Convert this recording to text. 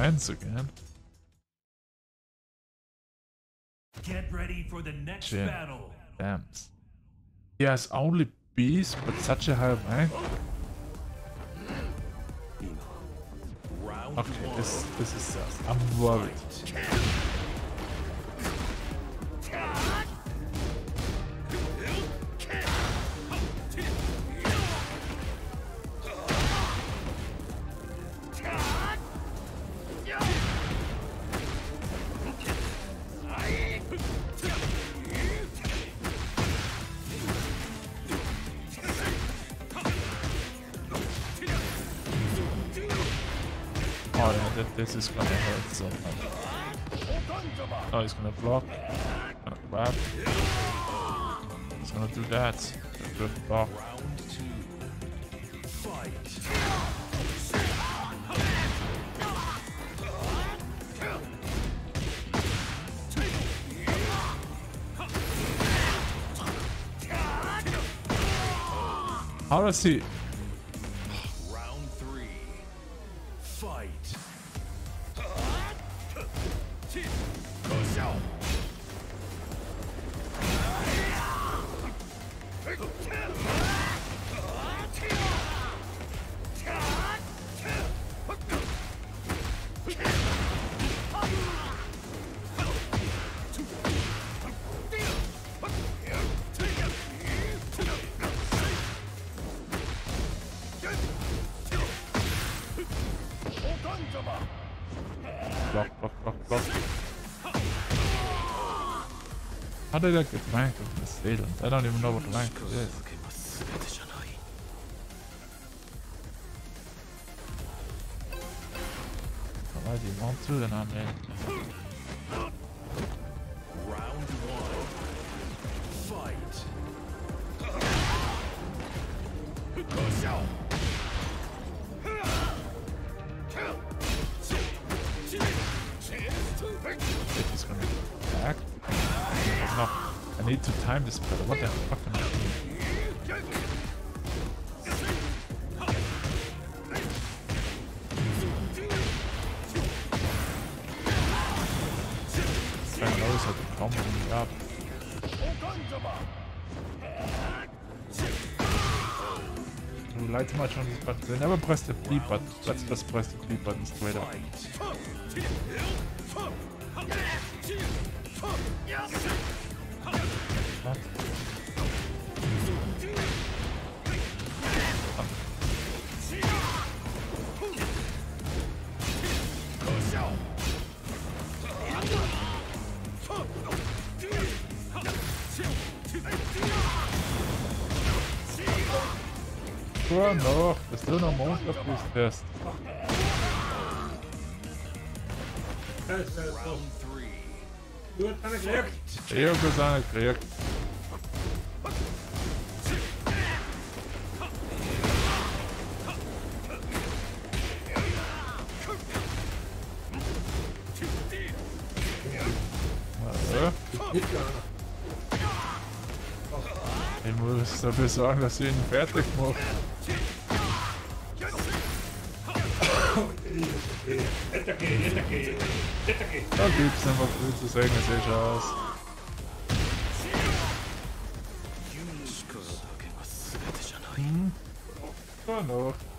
friends again. Get ready for the next Shit. battle. Damn. He has only bees, but such a high rank. Round Okay, one. this is sus. I'm worried. Oh yeah, this is gonna hurt so much. Oh, he's gonna block. Gonna grab. He's gonna do that. Good block. Round two. Fight. How does he? Round three. Fight. Block. How did I get rank of this Salem? I don't even know what rank it is. Alright, you want to, then I'm in. Round one. Fight. If he's gonna attack. No, I need to time this better. What the fuck am I doing? I knows how to combo me up. I rely too much on these buttons. I never press the B button. Let's just press the B button straight up. What? Sure, no, there's still no most of this test. Round three. Heel gezangen gekriegt. Ich muss dafür sorgen, dass sie ihn fertig macht. Da gibt's einfach viel zu sagen, es sieht schon aus. Hm? Ja, noch.